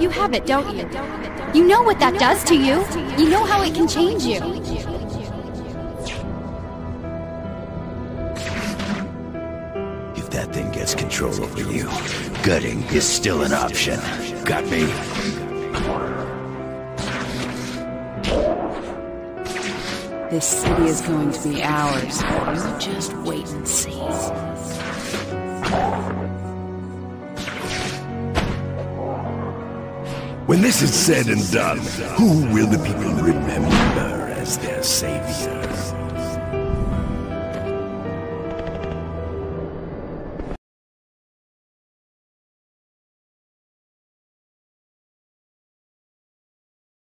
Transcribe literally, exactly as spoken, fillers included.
You have it, don't you? You know what that does to you. You know how it can change you. If that thing gets control over you, gutting is still an option. Got me? This city is going to be ours. You just wait and see. When this is said and done, who will the people remember as their savior?